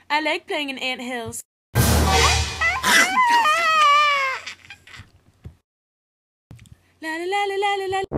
I like playing in anthills. La la la la la la la.